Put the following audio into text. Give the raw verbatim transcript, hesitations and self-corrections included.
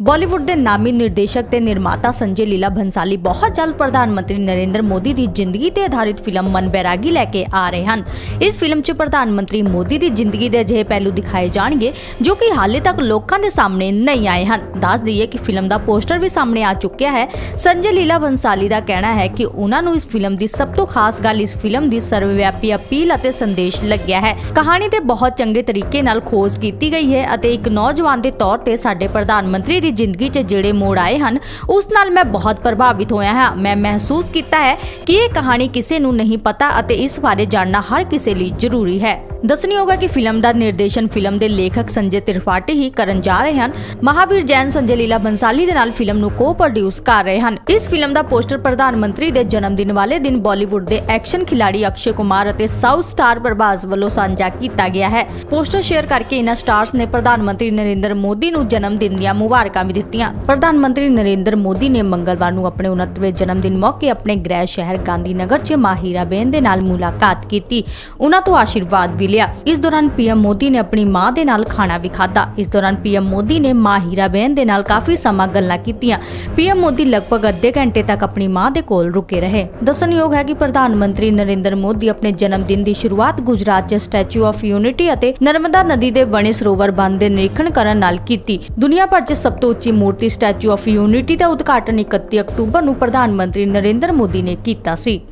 बॉलीवुड के नामी निर्देशक ते निर्माता संजय लीला भंसाली बहुत जल्द प्रधानमंत्री नरेंद्र मोदी की जिंदगी ते आधारित फिल्म मन बैरागी लैके आ रहे हैं। इस फिल्म च प्रधानमंत्री मोदी की जिंदगी के अजिहे पहलू दिखाए जाएंगे जो कि हाले तक लोगों के सामने नहीं आए हैं। दस दईए कि फिल्म का पोस्टर भी सामने आ चुका है। संजय लीला भंसाली का कहना है कि उन्होंने इस फिल्म की सब तो खास गल इस फिल्म की सर्वव्यापी अपील और संदेश लग्या है। कहानी ते बहुत चंगे तरीके नाल खोज की गई है। एक नौजवान के तौर पर साडे प्रधानमंत्री की जिंदगी च ਜਿਹੜੇ मोड़ आए हैं उस नाल मैं बहुत प्रभावित होया हाँ। मैं महसूस किया है कि यह कहानी किसी नूं नहीं पता अते इस बारे जानना हर किसी लिए जरूरी है। दसनी होगा कि फिल्म का निर्देशन फिल्म के लेखक संजय त्रिपाठी ही करन जा रहे हैं। महावीर जैन संजय लीला भंसाली दे नाल फिल्म नूं को प्रोड्यूस कर रहे हैं। इस फिल्म का पोस्टर प्रधानमंत्री के जन्मदिन वाले दिन बॉलीवुड के एक्शन खिलाड़ी अक्षय कुमार अते साउथ स्टार प्रभास वालों साझा किया गया है। पोस्टर शेयर करके इन्हां स्टार्स ने प्रधानमंत्री नरेंद्र मोदी नूं जन्मदिन दीआं मुबारकां भी दित्तियां। प्रधानमंत्री नरेंद्र मोदी ने मंगलवार नूं अपने उनहत्तरवें जन्मदिन मौके अपने गृह शहर गांधीनगर च मां हीराबेन दे नाल मुलाकात की। उन्हां तों आशीर्वाद भी लिया। इस दौरान पीएम मोदी ने अपनी मां दे नाल खाना भी खाधा। इस दौरान पीएम मोदी ने मां हीराबेन दे नाल काफी समा गल्लां कीतियां। पीएम मोदी लगभग अद्धे घंटे तक अपनी मां दे कोल रुके रहे। दसणयोग है कि प्रधानमंत्री नरेंद्र मोदी अपने जन्मदिन की शुरुआत गुजरात च स्टैच्यू ऑफ यूनिटी और नर्मदा नदी के बने सरोवर बंद के निरीक्षण करन नाल कीती। दुनिया भर च सब तो उच्ची मूर्ति स्टैच्यू ऑफ यूनिटी का उद्घाटन इकत्ती अक्तूबर नूं प्रधानमंत्री नरेंद्र मोदी ने किया सी।